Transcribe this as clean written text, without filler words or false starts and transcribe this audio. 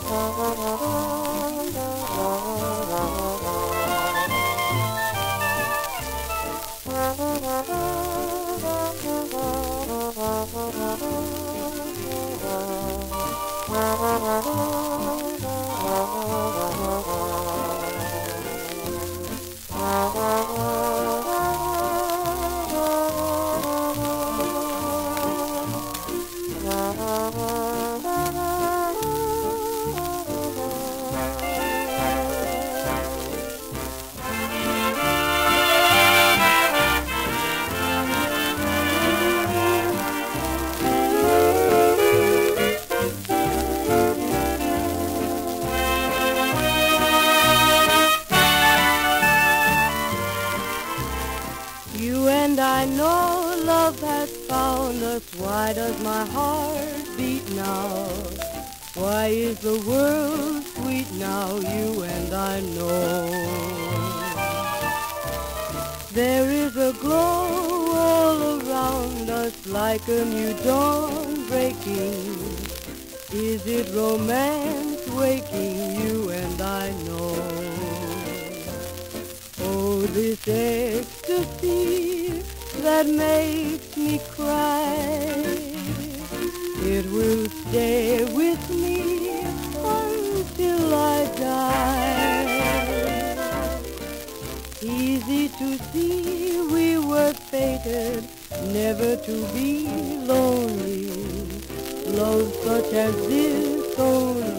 You and I know love has found us. Why does my heart beat now? Why is the world sweet now? You and I know. There is a glow all around us, like a new dawn breaking. Is it romance waking? You and I know. Oh, this ecstasy that makes me cry, it will stay with me until I die. Easy to see we were fated never to be lonely. Love such as this only